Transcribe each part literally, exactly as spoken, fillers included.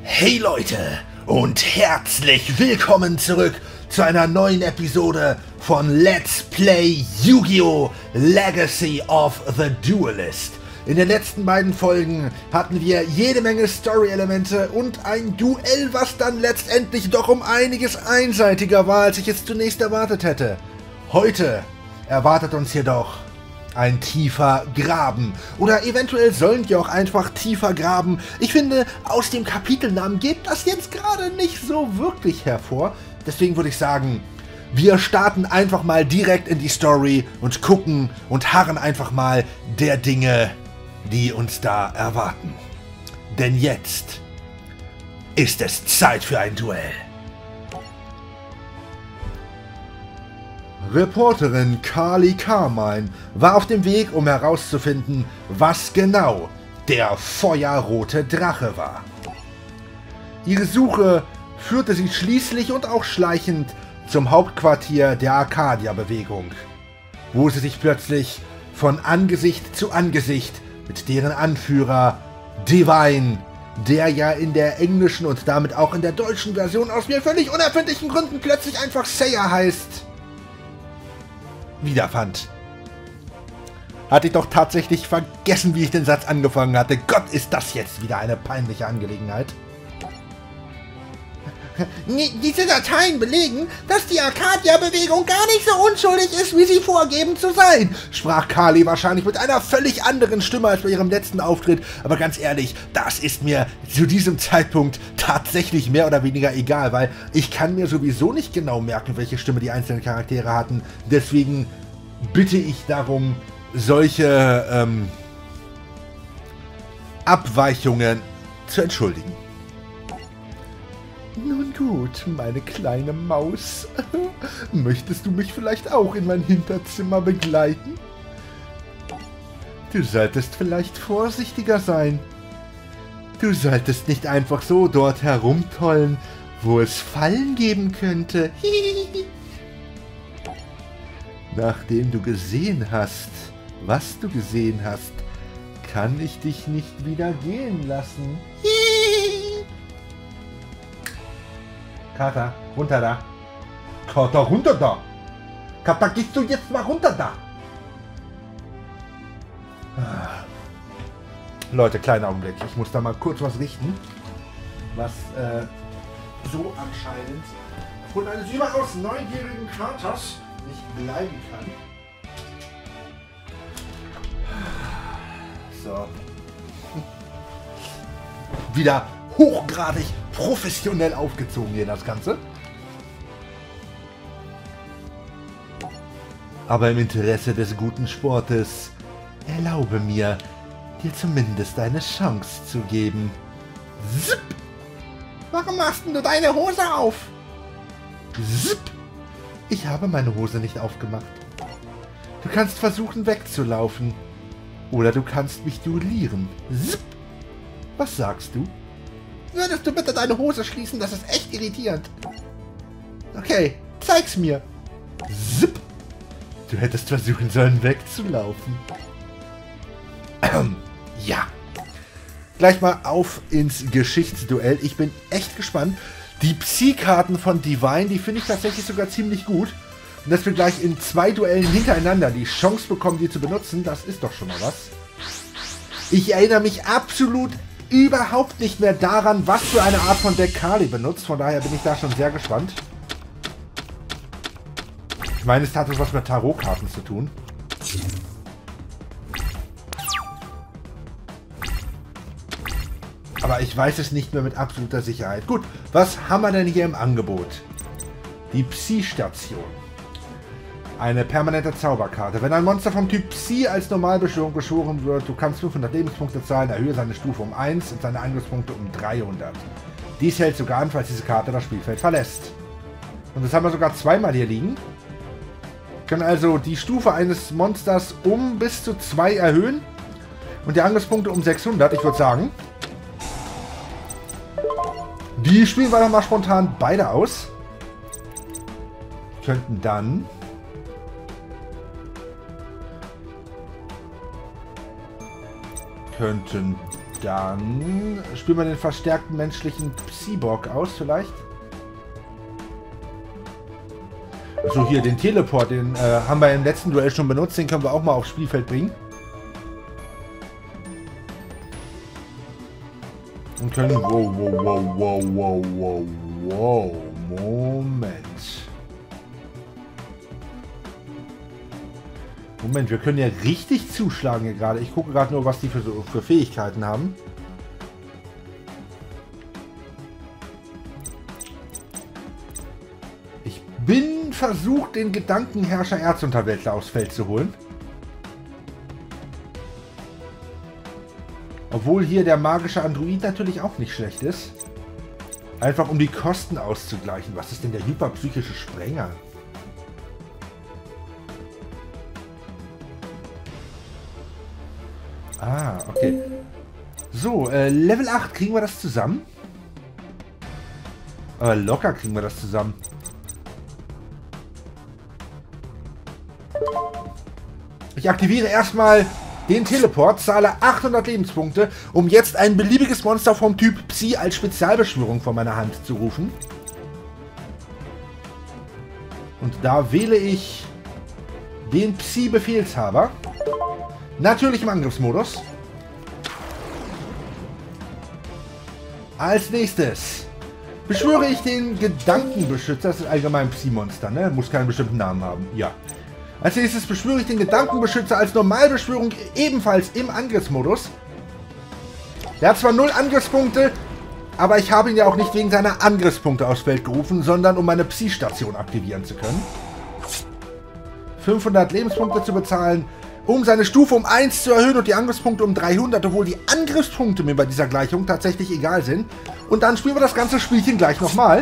Hey Leute und herzlich willkommen zurück zu einer neuen Episode von Let's Play Yu-Gi-Oh! Legacy of the Duelist. In den letzten beiden Folgen hatten wir jede Menge Story-Elemente und ein Duell, was dann letztendlich doch um einiges einseitiger war, als ich es zunächst erwartet hätte. Heute erwartet uns jedoch ein tiefer Graben. Oder eventuell sollen wir auch einfach tiefer graben. Ich finde, aus dem Kapitelnamen geht das jetzt gerade nicht so wirklich hervor. Deswegen würde ich sagen, wir starten einfach mal direkt in die Story und gucken und harren einfach mal der Dinge, die uns da erwarten. Denn jetzt ist es Zeit für ein Duell. Reporterin Carly Carmine war auf dem Weg, um herauszufinden, was genau der feuerrote Drache war. Ihre Suche führte sie schließlich und auch schleichend zum Hauptquartier der Arcadia-Bewegung, wo sie sich plötzlich von Angesicht zu Angesicht mit deren Anführer Divine, der ja in der englischen und damit auch in der deutschen Version aus mir völlig unerfindlichen Gründen plötzlich einfach Seiya heißt, wiederfand. Hatte ich doch tatsächlich vergessen, wie ich den Satz angefangen hatte. Gott, ist das jetzt wieder eine peinliche Angelegenheit. Diese Dateien belegen, dass die Arcadia-Bewegung gar nicht so unschuldig ist, wie sie vorgeben zu sein, sprach Carly wahrscheinlich mit einer völlig anderen Stimme als bei ihrem letzten Auftritt. Aber ganz ehrlich, das ist mir zu diesem Zeitpunkt tatsächlich mehr oder weniger egal, weil ich kann mir sowieso nicht genau merken, welche Stimme die einzelnen Charaktere hatten. Deswegen bitte ich darum, solche ähm, Abweichungen zu entschuldigen. Nun gut, meine kleine Maus. Möchtest du mich vielleicht auch in mein Hinterzimmer begleiten? Du solltest vielleicht vorsichtiger sein. Du solltest nicht einfach so dort herumtollen, wo es Fallen geben könnte. Nachdem du gesehen hast, was du gesehen hast, kann ich dich nicht wieder gehen lassen. Kater, runter da. Kater, runter da. Kater, gehst du jetzt mal runter da. Ah. Leute, kleiner Augenblick. Ich muss da mal kurz was richten. Was äh, so anscheinend von eines überaus neugierigen Katers nicht bleiben kann. So. Wieder hochgradig professionell aufgezogen hier das Ganze. Aber im Interesse des guten Sportes erlaube mir, dir zumindest eine Chance zu geben. Zip! Warum machst du deine Hose auf? Zip! Ich habe meine Hose nicht aufgemacht. Du kannst versuchen wegzulaufen. Oder du kannst mich duellieren. Zip! Was sagst du? Würdest du bitte deine Hose schließen? Das ist echt irritierend. Okay, zeig's mir. Zip! Du hättest versuchen sollen, wegzulaufen. Ähm, ja. Gleich mal auf ins Geschichtsduell. Ich bin echt gespannt. Die Psi-Karten von Divine, die finde ich tatsächlich sogar ziemlich gut. Und dass wir gleich in zwei Duellen hintereinander die Chance bekommen, die zu benutzen, das ist doch schon mal was. Ich erinnere mich absolut überhaupt nicht mehr daran, was für eine Art von Deck Carly benutzt. Von daher bin ich da schon sehr gespannt. Ich meine, es hat was mit Tarotkarten zu tun. Aber ich weiß es nicht mehr mit absoluter Sicherheit. Gut, was haben wir denn hier im Angebot? Die Psi-Station. Eine permanente Zauberkarte. Wenn ein Monster vom Typ Psi als Normalbeschwörung geschworen wird, du kannst fünfhundert Lebenspunkte zahlen, erhöhe seine Stufe um eins und seine Angriffspunkte um dreihundert. Dies hält sogar an, falls diese Karte das Spielfeld verlässt. Und das haben wir sogar zweimal hier liegen. Wir können also die Stufe eines Monsters um bis zu zwei erhöhen und die Angriffspunkte um sechshundert. Ich würde sagen, die spielen wir doch mal spontan beide aus. Könnten dann könnten Dann spielen wir den verstärkten menschlichen Psyborg aus, vielleicht. So, hier, den Teleport, den äh, haben wir im letzten Duell schon benutzt. Den können wir auch mal aufs Spielfeld bringen. Und können... Wow, wow, wow, wow, wow, wow, wow. Moment. Moment, wir können ja richtig zuschlagen hier gerade. Ich gucke gerade nur, was die für, für Fähigkeiten haben. Ich bin versucht, den Gedankenherrscher Erzunterweltler aufs Feld zu holen. Obwohl hier der magische Android natürlich auch nicht schlecht ist. Einfach um die Kosten auszugleichen. Was ist denn der hyperpsychische Sprenger? Ah, okay. So, äh, Level acht, kriegen wir das zusammen? Aber locker kriegen wir das zusammen. Ich aktiviere erstmal den Teleport, zahle achthundert Lebenspunkte, um jetzt ein beliebiges Monster vom Typ Psi als Spezialbeschwörung von meiner Hand zu rufen. Und da wähle ich den Psi-Befehlshaber. Natürlich im Angriffsmodus. Als nächstes beschwöre ich den Gedankenbeschützer. Das ist allgemein Psi-Monster, ne? Muss keinen bestimmten Namen haben. Ja. Als nächstes beschwöre ich den Gedankenbeschützer als Normalbeschwörung ebenfalls im Angriffsmodus. Der hat zwar null Angriffspunkte, aber ich habe ihn ja auch nicht wegen seiner Angriffspunkte aufs Feld gerufen, sondern um meine Psi-Station aktivieren zu können. fünfhundert Lebenspunkte zu bezahlen, um seine Stufe um eins zu erhöhen und die Angriffspunkte um dreihundert, obwohl die Angriffspunkte mir bei dieser Gleichung tatsächlich egal sind. Und dann spielen wir das ganze Spielchen gleich nochmal.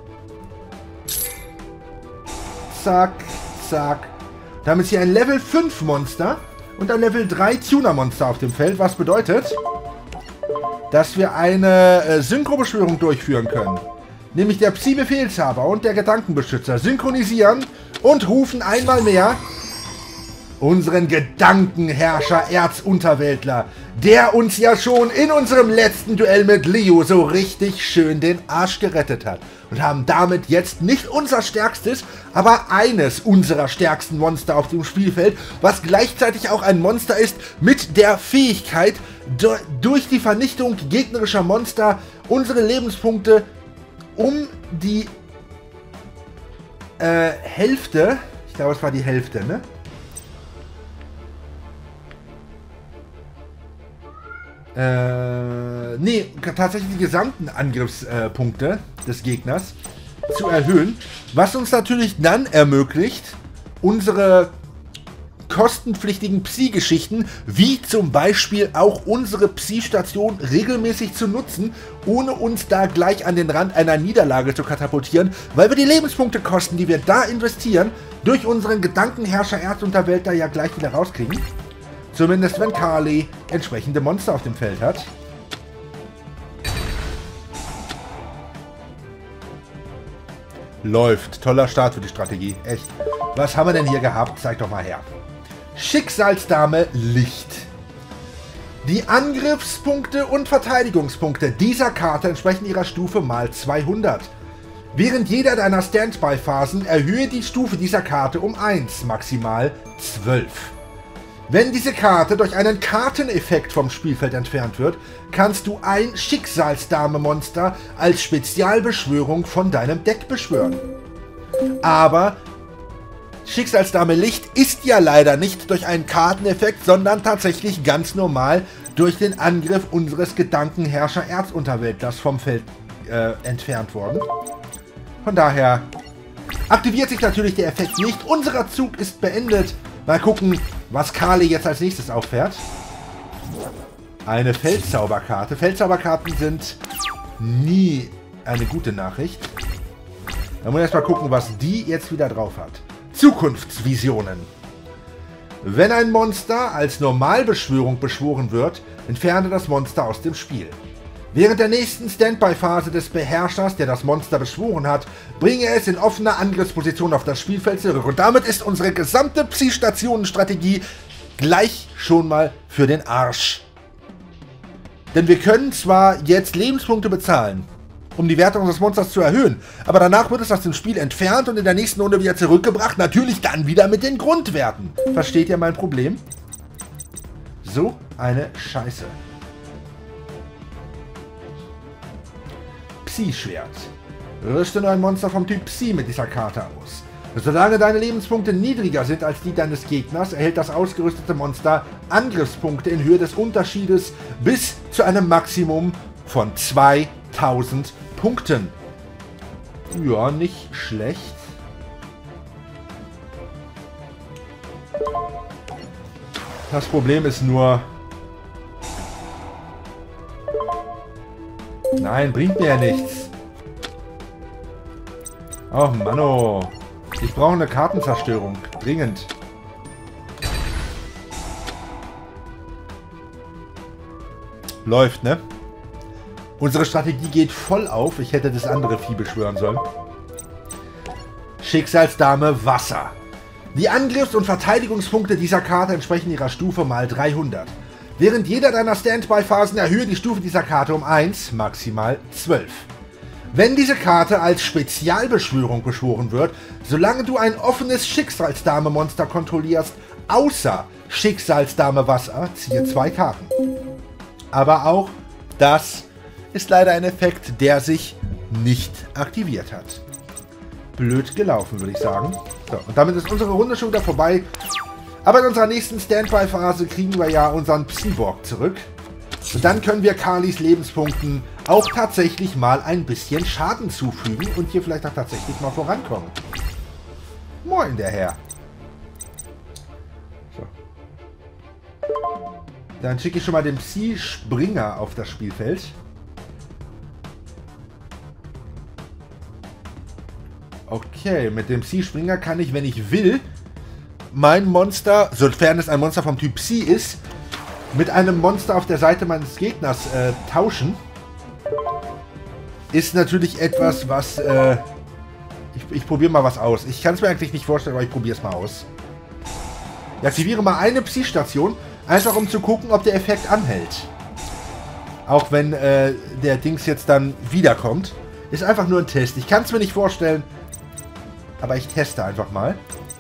Zack, zack. Da haben wir hier ein Level fünf Monster und ein Level drei Tuner Monster auf dem Feld, was bedeutet, dass wir eine äh, Synchrobeschwörung durchführen können. Nämlich der Psi-Befehlshaber und der Gedankenbeschützer synchronisieren und rufen einmal mehr unseren Gedankenherrscher Erzunterweltler, der uns ja schon in unserem letzten Duell mit Leo so richtig schön den Arsch gerettet hat. Und haben damit jetzt nicht unser stärkstes, aber eines unserer stärksten Monster auf dem Spielfeld, was gleichzeitig auch ein Monster ist mit der Fähigkeit, durch die Vernichtung gegnerischer Monster unsere Lebenspunkte um die äh, Hälfte, ich glaube es war die Hälfte, ne? Äh, nee, tatsächlich die gesamten Angriffspunkte äh, des Gegners zu erhöhen, was uns natürlich dann ermöglicht, unsere kostenpflichtigen Psi-Geschichten, wie zum Beispiel auch unsere Psi-Station, regelmäßig zu nutzen, ohne uns da gleich an den Rand einer Niederlage zu katapultieren, weil wir die Lebenspunktekosten, die wir da investieren, durch unseren Gedankenherrscher Erzunterweltler ja gleich wieder rauskriegen. Zumindest wenn Carly entsprechende Monster auf dem Feld hat. Läuft. Toller Start für die Strategie. Echt. Was haben wir denn hier gehabt? Zeig doch mal her. Schicksalsdame Licht. Die Angriffspunkte und Verteidigungspunkte dieser Karte entsprechen ihrer Stufe mal zweihundert. Während jeder deiner Standby-Phasen erhöhe die Stufe dieser Karte um eins, maximal zwölf. Wenn diese Karte durch einen Karteneffekt vom Spielfeld entfernt wird, kannst du ein Schicksalsdame-Monster als Spezialbeschwörung von deinem Deck beschwören. Aber Schicksalsdame Licht ist ja leider nicht durch einen Karteneffekt, sondern tatsächlich ganz normal durch den Angriff unseres Gedankenherrscher Erzunterweltlers vom Feld äh, entfernt worden. Von daher aktiviert sich natürlich der Effekt nicht. Unser Zug ist beendet. Mal gucken, was Carly jetzt als nächstes auffährt. Eine Feldzauberkarte. Feldzauberkarten sind nie eine gute Nachricht. Da muss ich erst mal gucken, was die jetzt wieder drauf hat. Zukunftsvisionen. Wenn ein Monster als Normalbeschwörung beschworen wird, entferne das Monster aus dem Spiel. Während der nächsten Standby-Phase des Beherrschers, der das Monster beschworen hat, bringe es in offener Angriffsposition auf das Spielfeld zurück. Und damit ist unsere gesamte Psi-Stationen-Strategie gleich schon mal für den Arsch. Denn wir können zwar jetzt Lebenspunkte bezahlen, um die Werte unseres Monsters zu erhöhen, aber danach wird es aus dem Spiel entfernt und in der nächsten Runde wieder zurückgebracht. Natürlich dann wieder mit den Grundwerten. Versteht ihr mein Problem? So eine Scheiße. Psi-Schwert. Rüste nur ein Monster vom Typ Psi mit dieser Karte aus. Solange deine Lebenspunkte niedriger sind als die deines Gegners, erhält das ausgerüstete Monster Angriffspunkte in Höhe des Unterschiedes bis zu einem Maximum von zweitausend Punkten. Ja, nicht schlecht. Das Problem ist nur... Nein, bringt mir ja nichts. Oh Mann, oh. Ich brauche eine Kartenzerstörung. Dringend. Läuft, ne? Unsere Strategie geht voll auf. Ich hätte das andere Vieh beschwören sollen. Schicksalsdame Wasser. Die Angriffs- und Verteidigungspunkte dieser Karte entsprechen ihrer Stufe mal dreihundert. Während jeder deiner Standby-Phasen erhöhe die Stufe dieser Karte um eins, maximal zwölf. Wenn diese Karte als Spezialbeschwörung beschworen wird, solange du ein offenes Schicksalsdame-Monster kontrollierst, außer Schicksalsdame Wasser, ziehe zwei Karten. Aber auch das ist leider ein Effekt, der sich nicht aktiviert hat. Blöd gelaufen, würde ich sagen. So, und damit ist unsere Runde schon wieder vorbei. Aber in unserer nächsten Standby-Phase kriegen wir ja unseren Psyborg zurück. Und dann können wir Carlys Lebenspunkten auch tatsächlich mal ein bisschen Schaden zufügen und hier vielleicht auch tatsächlich mal vorankommen. Moin, der Herr. So. Dann schicke ich schon mal den Psi-Springer auf das Spielfeld. Okay, mit dem Psi-Springer kann ich, wenn ich will, mein Monster, sofern es ein Monster vom Typ Psi ist, mit einem Monster auf der Seite meines Gegners äh, tauschen. Ist natürlich etwas, was... Äh, ich ich probiere mal was aus. Ich kann es mir eigentlich nicht vorstellen, aber ich probiere es mal aus. Ich aktiviere mal eine Psi-Station, einfach um zu gucken, ob der Effekt anhält. Auch wenn äh, der Dings jetzt dann wiederkommt. Ist einfach nur ein Test. Ich kann es mir nicht vorstellen, aber ich teste einfach mal.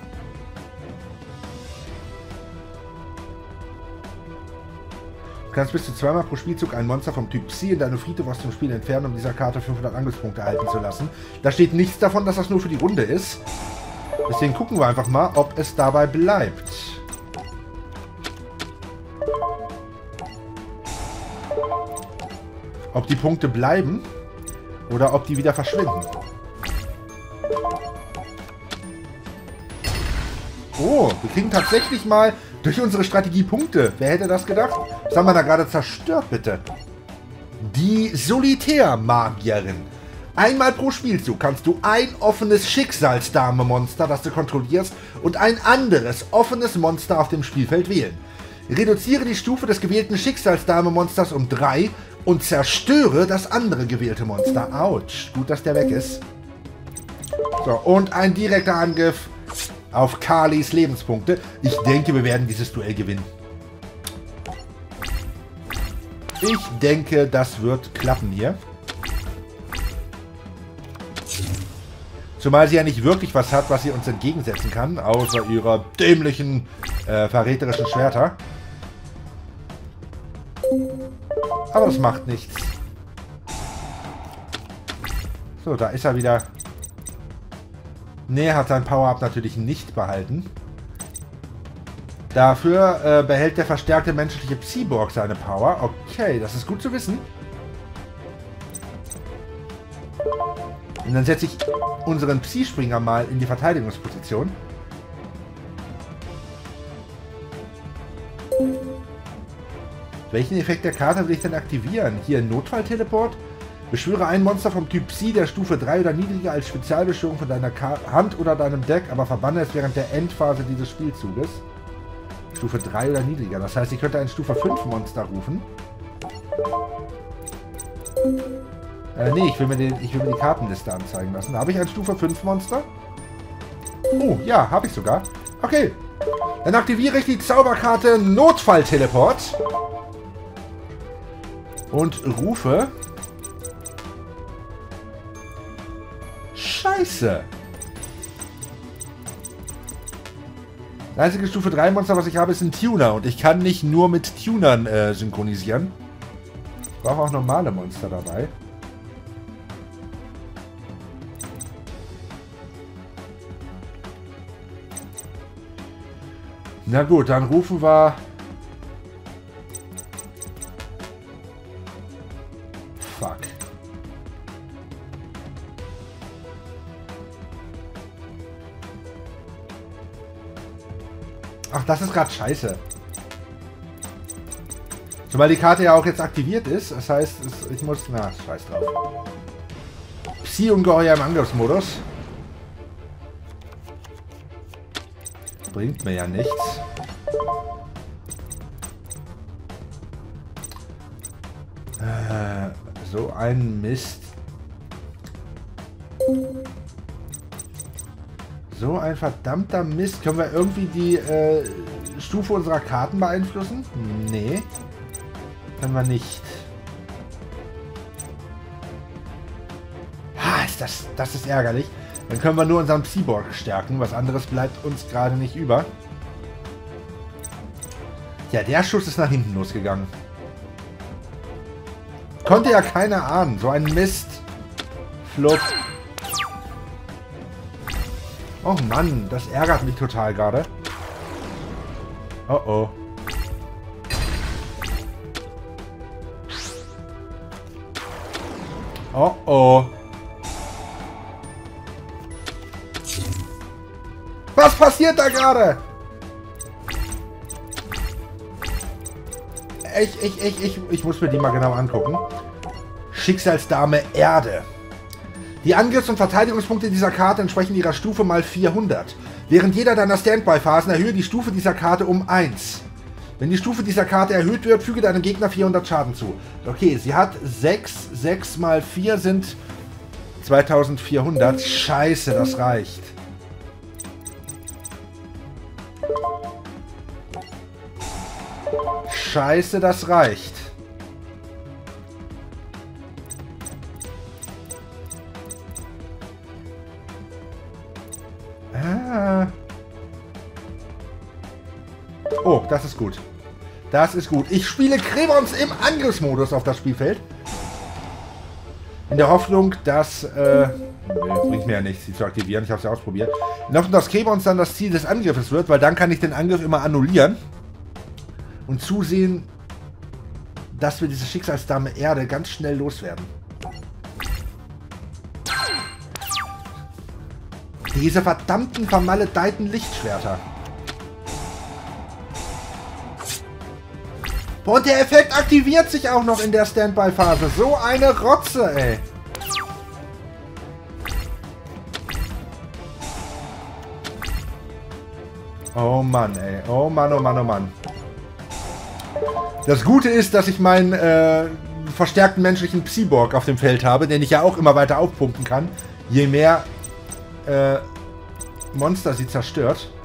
Du kannst bis zu zweimal pro Spielzug ein Monster vom Typ Psi in deine Friedhof aus dem Spiel entfernen, um dieser Karte fünfhundert Angriffspunkte erhalten zu lassen. Da steht nichts davon, dass das nur für die Runde ist. Deswegen gucken wir einfach mal, ob es dabei bleibt. Ob die Punkte bleiben oder ob die wieder verschwinden. Oh, wir kriegen tatsächlich mal durch unsere Strategie Punkte. Wer hätte das gedacht? Was haben wir da gerade zerstört, bitte? Die Solitärmagierin. Einmal pro Spielzug kannst du ein offenes Schicksalsdame-Monster, das du kontrollierst, und ein anderes offenes Monster auf dem Spielfeld wählen. Reduziere die Stufe des gewählten Schicksalsdame-Monsters um drei und zerstöre das andere gewählte Monster. Autsch. Gut, dass der weg ist. So, und ein direkter Angriff auf Carlys Lebenspunkte. Ich denke, wir werden dieses Duell gewinnen. Ich denke, das wird klappen hier. Zumal sie ja nicht wirklich was hat, was sie uns entgegensetzen kann, außer ihrer dämlichen, äh, verräterischen Schwerter. Aber das macht nichts. So, da ist er wieder. Ne, er hat sein Power-Up natürlich nicht behalten. Dafür äh, behält der verstärkte menschliche Psyborg seine Power. Okay, das ist gut zu wissen. Und dann setze ich unseren Psi-Springer mal in die Verteidigungsposition. Welchen Effekt der Karte will ich denn aktivieren? Hier Notfallteleport. Beschwöre ein Monster vom Typ Psi der Stufe drei oder niedriger als Spezialbeschwörung von deiner Ka Hand oder deinem Deck, aber verbanne es während der Endphase dieses Spielzuges. Stufe drei oder niedriger. Das heißt, ich könnte ein Stufe fünf Monster rufen. Äh, nee, ich will, mir den, ich will mir die Kartenliste anzeigen lassen. Habe ich ein Stufe fünf Monster? Oh, ja, habe ich sogar. Okay. Dann aktiviere ich die Zauberkarte Notfallteleport. Und rufe... Scheiße! Das einzige Stufe drei Monster, was ich habe, ist ein Tuner. Und ich kann nicht nur mit Tunern äh, synchronisieren. Ich brauche auch normale Monster dabei. Na gut, dann rufen wir... Fuck. Ach, das ist gerade scheiße. Zumal die Karte ja auch jetzt aktiviert ist. Das heißt, ich muss... Na, scheiß drauf. Psi-Ungeheuer im Angriffsmodus. Bringt mir ja nichts. Äh, so ein Mist. So ein verdammter Mist. Können wir irgendwie die äh, Stufe unserer Karten beeinflussen? Nee. Können wir nicht. Ha, ist das, das ist ärgerlich. Dann können wir nur unseren Cyborg stärken. Was anderes bleibt uns gerade nicht über. Ja, der Schuss ist nach hinten losgegangen. Konnte ja keiner ahnen. So ein Mist. Flupp. Oh Mann, das ärgert mich total gerade. Oh oh. Oh oh. Was passiert da gerade? Ich, ich, ich, ich, ich muss mir die mal genau angucken. Schicksalsdame Erde. Die Angriffs- und Verteidigungspunkte dieser Karte entsprechen ihrer Stufe mal vierhundert. Während jeder deiner Standby-Phasen erhöhe die Stufe dieser Karte um eins. Wenn die Stufe dieser Karte erhöht wird, füge deinem Gegner vierhundert Schaden zu. Okay, sie hat sechs. sechs mal vier sind zweitausendvierhundert. Scheiße, das reicht. Scheiße, das reicht. Ah. Oh, das ist gut. Das ist gut. Ich spiele Kremons im Angriffsmodus auf das Spielfeld. In der Hoffnung, dass... Äh, nee, bringt mir ja nichts, sie zu aktivieren. Ich habe es ja ausprobiert. In der Hoffnung, dass Kremons dann das Ziel des Angriffes wird, weil dann kann ich den Angriff immer annullieren. Und zusehen, dass wir diese Schicksalsdame Erde ganz schnell loswerden. Diese verdammten, vermaledeiten Lichtschwerter. Und der Effekt aktiviert sich auch noch in der Standby-Phase. So eine Rotze, ey. Oh Mann, ey. Oh Mann, oh Mann, oh Mann. Das Gute ist, dass ich meinen äh, verstärkten menschlichen Cyborg auf dem Feld habe, den ich ja auch immer weiter aufpumpen kann, je mehr äh, Monster sie zerstört.